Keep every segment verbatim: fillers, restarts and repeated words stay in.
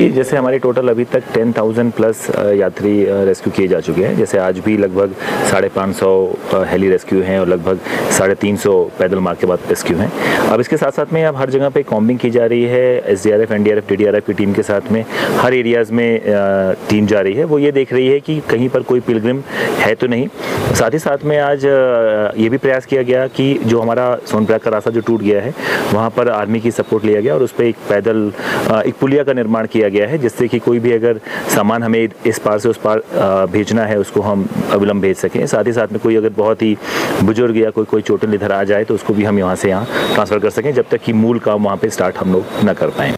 जैसे हमारे टोटल अभी तक टेन थाउजेंड प्लस यात्री रेस्क्यू किए जा चुके हैं। जैसे आज भी लगभग साढ़े पाँच सौ हेली रेस्क्यू हैं और लगभग साढ़े तीन सौ पैदल मार्ग के बाद रेस्क्यू हैं। अब इसके साथ साथ में अब हर जगह पे कॉम्बिंग की जा रही है। एसडीआरएफ, एनडीआरएफ, टीडीआरएफ की टीम के साथ में हर एरियाज़ में टीम जा रही है। वो ये देख रही है कि कहीं पर कोई पिलग्रिम है तो नहीं। साथ ही साथ में आज ये भी प्रयास किया गया कि जो हमारा सोनप्रयाग का रास्ता जो टूट गया है वहाँ पर आर्मी की सपोर्ट लिया गया और उस पर एक पैदल एक पुलिया का निर्माण किया गया है, जिससे कि कोई भी अगर सामान हमें इस पार से उस पार भेजना है उसको हम अविलंब भेज सकें। साथ ही साथ में कोई अगर बहुत ही बुजुर्ग या कोई कोई चोटिल इधर आ जाए तो उसको भी हम यहाँ से यहाँ ट्रांसफ़र कर सकें, जब तक कि मूल काम वहाँ पे स्टार्ट हम लोग न कर पाएँ।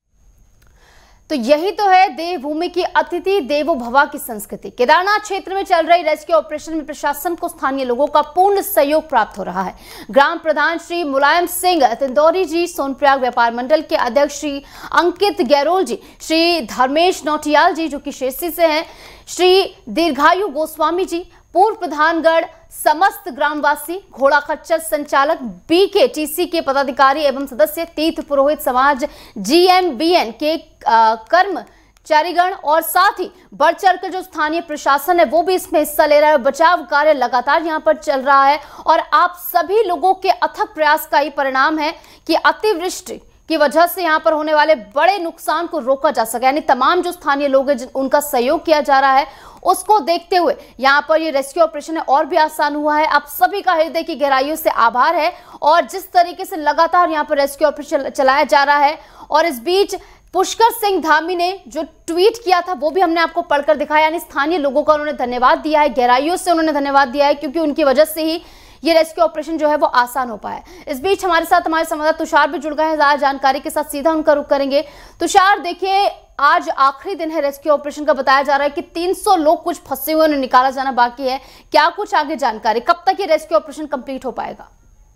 तो यही तो है देवभूमि की अतिथि देवो भव की संस्कृति। केदारनाथ क्षेत्र में चल रही रेस्क्यू ऑपरेशन में प्रशासन को स्थानीय लोगों का पूर्ण सहयोग प्राप्त हो रहा है। ग्राम प्रधान श्री मुलायम सिंह तिंदौरी जी, सोनप्रयाग व्यापार मंडल के अध्यक्ष श्री अंकित गैरोल जी, श्री धर्मेश नौटियाल जी जो कि शेरसी से हैं, श्री दीर्घायु गोस्वामी जी, पूर्व प्रधानगढ़, समस्त ग्रामवासी, घोड़ा खच्चर संचालक, बी के टी सी के पदाधिकारी एवं सदस्य, तीर्थ पुरोहित समाज, जी एम बी एन के कर्मचारीगण और साथ ही बढ़ चढ़कर जो स्थानीय प्रशासन है वो भी इसमें हिस्सा ले रहा है। बचाव कार्य लगातार यहाँ पर चल रहा है और आप सभी लोगों के अथक प्रयास का ही परिणाम है कि अतिवृष्टि की वजह से यहाँ पर होने वाले बड़े नुकसान को रोका जा सके। यानी तमाम जो स्थानीय लोग हैं उनका सहयोग किया जा रहा है, उसको देखते हुए यहाँ पर ये रेस्क्यू ऑपरेशन है और भी आसान हुआ है। आप सभी का हृदय की गहराइयों से आभार है और जिस तरीके से लगातार यहाँ पर रेस्क्यू ऑपरेशन चलाया जा रहा है। और इस बीच पुष्कर सिंह धामी ने जो ट्वीट किया था वो भी हमने आपको पढ़कर दिखाया, यानी स्थानीय लोगों का उन्होंने धन्यवाद दिया है, गहराइयों से उन्होंने धन्यवाद दिया है, क्योंकि उनकी वजह से ही ये रेस्क्यू ऑपरेशन जो है वो आसान हो पाया। इस बीच हमारे साथ हमारे संवाददाता तुषार भी जुड़ गए हैं ज्यादा जानकारी के साथ, सीधा उनका रुख करेंगे। तुषार, देखिए आज आखिरी दिन है रेस्क्यू ऑपरेशन का, बताया जा रहा है कि तीन सौ लोग कुछ फंसे हुए उन्हें निकाला जाना बाकी है, क्या कुछ आगे जानकारी, कब तक ये रेस्क्यू ऑपरेशन कंप्लीट हो पाएगा?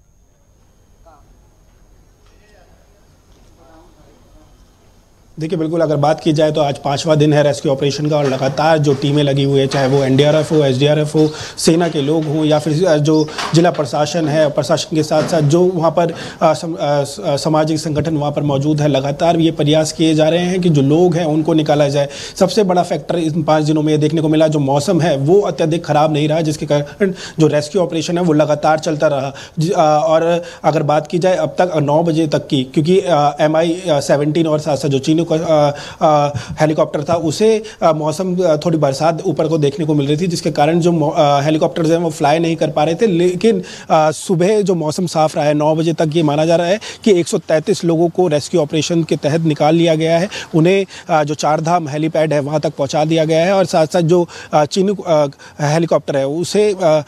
देखिए बिल्कुल, अगर बात की जाए तो आज पांचवा दिन है रेस्क्यू ऑपरेशन का और लगातार जो टीमें लगी हुई है, चाहे वो एनडीआरएफ हो, एसडीआरएफ हो, सेना के लोग हों या फिर जो जिला प्रशासन है, प्रशासन के साथ साथ जो वहाँ पर आ, सम, आ, सामाजिक संगठन वहाँ पर मौजूद है, लगातार ये प्रयास किए जा रहे हैं कि जो लोग हैं उनको निकाला जाए। सबसे बड़ा फैक्टर इन पाँच दिनों में ये देखने को मिला, जो मौसम है वो अत्यधिक खराब नहीं रहा, जिसके कारण जो रेस्क्यू ऑपरेशन है वो लगातार चलता रहा। और अगर बात की जाए अब तक नौ बजे तक की, क्योंकि एम आई सेवनटीन और साथ साथ जो चीनी हेलीकॉप्टर था उसे मौसम थोड़ी बरसात ऊपर को देखने को मिल रही थी, जिसके कारण जो हेलीकॉप्टर्स हैं वो फ्लाई नहीं कर पा रहे थे। लेकिन सुबह जो मौसम साफ रहा है, नौ बजे तक ये माना जा रहा है कि एक सौ तैंतीस लोगों को रेस्क्यू ऑपरेशन के तहत निकाल लिया गया है। उन्हें जो चार धाम हेलीपैड है वहाँ तक पहुँचा दिया गया है और साथ साथ जो चीनी हेलीकॉप्टर है उसे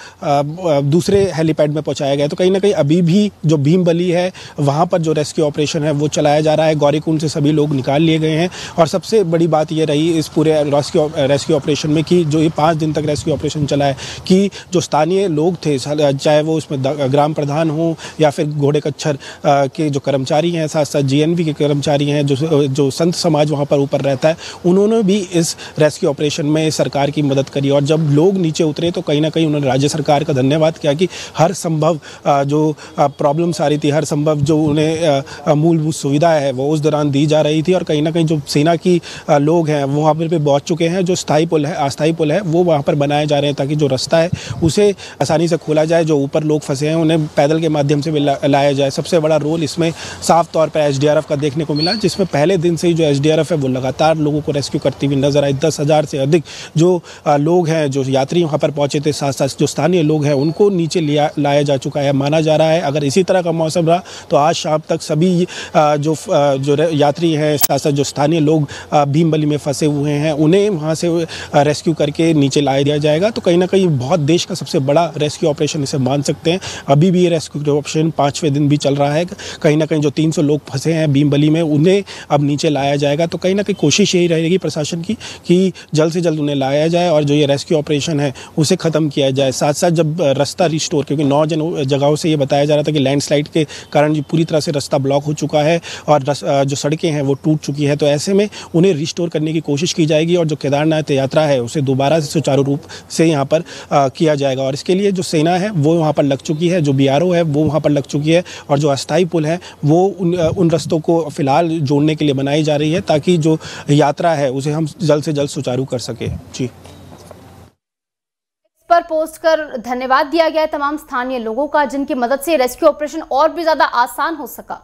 दूसरे हेलीपैड में पहुँचाया गया है। तो कहीं ना कहीं अभी भी जो भीमबली है वहाँ पर जो रेस्क्यू ऑपरेशन है वो चलाया जा रहा है। गौरीकुंड से सभी लोग निकाल लिए गए हैं और सबसे बड़ी बात ये रही इस पूरे रेस्क्यू रेस्क्यू ऑपरेशन में कि जो ये पाँच दिन तक रेस्क्यू ऑपरेशन चला है कि जो स्थानीय लोग थे, चाहे वो उसमें ग्राम प्रधान हो या फिर घोड़े कच्छर के जो कर्मचारी हैं, साथ साथ जीएनवी के कर्मचारी हैं, जो जो संत समाज वहाँ पर ऊपर रहता है, उन्होंने भी इस रेस्क्यू ऑपरेशन में सरकार की मदद करी। और जब लोग नीचे उतरे तो कहीं ना कहीं उन्होंने राज्य सरकार का धन्यवाद किया कि हर संभव जो प्रॉब्लम्स आ रही थी, हर संभव जो उन्हें मूलभूत सुविधा है वो उस दौरान दी जा रही थी। और कहीं ना कहीं जो सेना की लोग हैं वो वहाँ पर पहुँच चुके हैं। जो स्थायी पुल है, अस्थायी पुल है, वो वहाँ पर बनाए जा रहे हैं ताकि जो रास्ता है उसे आसानी से खोला जाए। जो ऊपर लोग फंसे हैं उन्हें पैदल के माध्यम से ला, लाया जाए। सबसे बड़ा रोल इसमें साफ तौर पर एसडीआरएफ का देखने को मिला, जिसमें पहले दिन से ही जो एसडीआरएफ है वो लगातार लोगों को रेस्क्यू करती हुई नजर आई। दस हज़ार से अधिक जो लोग हैं, जो यात्री वहाँ पर पहुँचे थे, साथ साथ जो स्थानीय लोग हैं उनको नीचे लिया लाया जा चुका है। माना जा रहा है अगर इसी तरह का मौसम रहा तो आज शाम तक सभी जो जो यात्री हैं, साथ साथ जो स्थानीय लोग भीमबली में फंसे हुए हैं उन्हें वहाँ से रेस्क्यू करके नीचे लाया दिया जाएगा। तो कहीं ना कहीं बहुत देश का सबसे बड़ा रेस्क्यू ऑपरेशन इसे मान सकते हैं। अभी भी ये रेस्क्यू ऑपरेशन पाँचवें दिन भी चल रहा है। कहीं ना कहीं जो तीन सौ लोग फंसे हैं भीमबली में उन्हें अब नीचे लाया जाएगा। तो कहीं ना कहीं कोशिश यही रहेगी प्रशासन की कि जल्द से जल्द उन्हें लाया जाए और जो ये रेस्क्यू ऑपरेशन है उसे ख़त्म किया जाए। साथ साथ जब रास्ता रिस्टोर, क्योंकि नौ जगहों से ये बताया जा रहा था कि लैंडस्लाइड के कारण पूरी तरह से रास्ता ब्लॉक हो चुका है और जो सड़कें हैं वो टूट चुकी चुकी है, तो ऐसे में उन्हें रिस्टोर करने की कोशिश की जाएगी और जो केदारनाथ यात्रा है उसे दोबारा से सुचारू रूप से यहाँ पर आ, किया जाएगा। और इसके लिए जो सेना है वो वहाँ पर लग चुकी है, जो बी आर ओ है वो वहाँ पर लग चुकी है और जो अस्थायी पुल है वो उन उन रस्तों को फिलहाल जोड़ने के लिए बनाई जा रही है ताकि जो यात्रा है उसे हम जल्द से जल्द सुचारू कर सके। जी पर पोस्ट कर धन्यवाद दिया गया है तमाम स्थानीय लोगों का, जिनकी मदद से रेस्क्यू ऑपरेशन और भी ज्यादा आसान हो सका।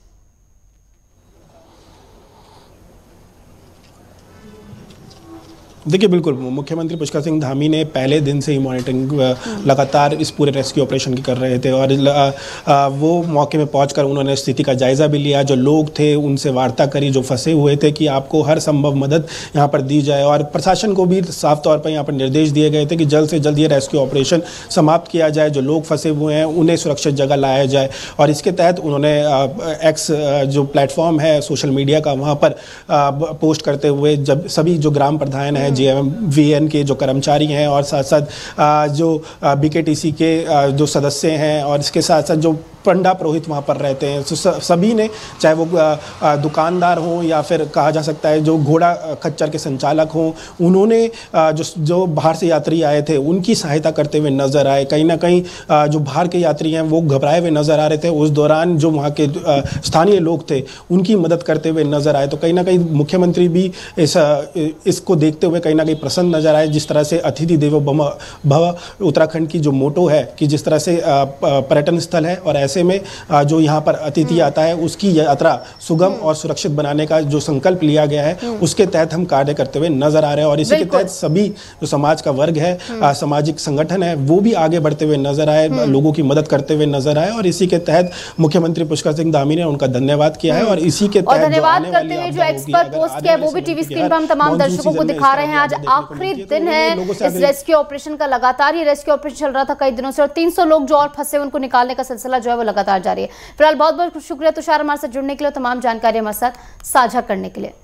देखिए बिल्कुल, मुख्यमंत्री पुष्कर सिंह धामी ने पहले दिन से ही मॉनिटरिंग लगातार इस पूरे रेस्क्यू ऑपरेशन की कर रहे थे और वो मौके में पहुंचकर उन्होंने स्थिति का जायजा भी लिया, जो लोग थे उनसे वार्ता करी, जो फंसे हुए थे कि आपको हर संभव मदद यहां पर दी जाए। और प्रशासन को भी साफ तौर पर यहां पर निर्देश दिए गए थे कि जल्द से जल्द ये रेस्क्यू ऑपरेशन समाप्त किया जाए, जो लोग फंसे हुए हैं उन्हें सुरक्षित जगह लाया जाए। और इसके तहत उन्होंने एक्स जो प्लेटफॉर्म है सोशल मीडिया का, वहाँ पर पोस्ट करते हुए जब सभी जो ग्राम प्रधान हैं, जे एम वी एन के जो कर्मचारी हैं और साथ साथ जो बी के टी सी के जो सदस्य हैं और इसके साथ साथ जो पंडा पुरोहित वहाँ पर रहते हैं, तो सभी ने, चाहे वो दुकानदार हों या फिर कहा जा सकता है जो घोड़ा खच्चर के संचालक हों, उन्होंने जो जो बाहर से यात्री आए थे उनकी सहायता करते हुए नजर आए। कहीं ना कहीं जो बाहर के यात्री हैं वो घबराए हुए नजर आ रहे थे, उस दौरान जो वहाँ के स्थानीय लोग थे उनकी मदद करते हुए नजर आए। तो कहीं ना कहीं मुख्यमंत्री भी इस इसको देखते हुए कहीं ना कहीं प्रसन्न नजर आए, जिस तरह से अतिथि देवो भव उत्तराखंड की जो मोटो है कि जिस तरह से पर्यटन स्थल है और ऐसे में जो यहाँ पर अतिथि आता है उसकी यात्रा सुगम और सुरक्षित बनाने का जो संकल्प लिया गया है उसके तहत हम कार्य करते हुए नजर आ रहे हैं। और इसी के तहत सभी जो समाज का वर्ग है, सामाजिक संगठन है, वो भी आगे बढ़ते हुए नजर आए, लोगों की मदद करते हुए नजर आए। और इसी के तहत मुख्यमंत्री पुष्कर सिंह धामी ने उनका धन्यवाद किया है और इसी के तहत धन्यवाद करते हुए जो एक्सपर्ट पोस्ट किया वो भी टीवी स्क्रीन पर हम तमाम दर्शकों को दिखा रहे हैं। आज आखिरी दिन है इस रेस्क्यू ऑपरेशन का, लगातार ये रेस्क्यू ऑपरेशन चल रहा था कई दिनों से और तीन सौ लोग जो और फंसे उनको निकालने का सिलसिला जो है वो लगातार जारी है। फिलहाल बहुत बहुत शुक्रिया तुषार हमारे साथ जुड़ने के लिए, तमाम जानकारी हमारे साथ साझा करने के लिए।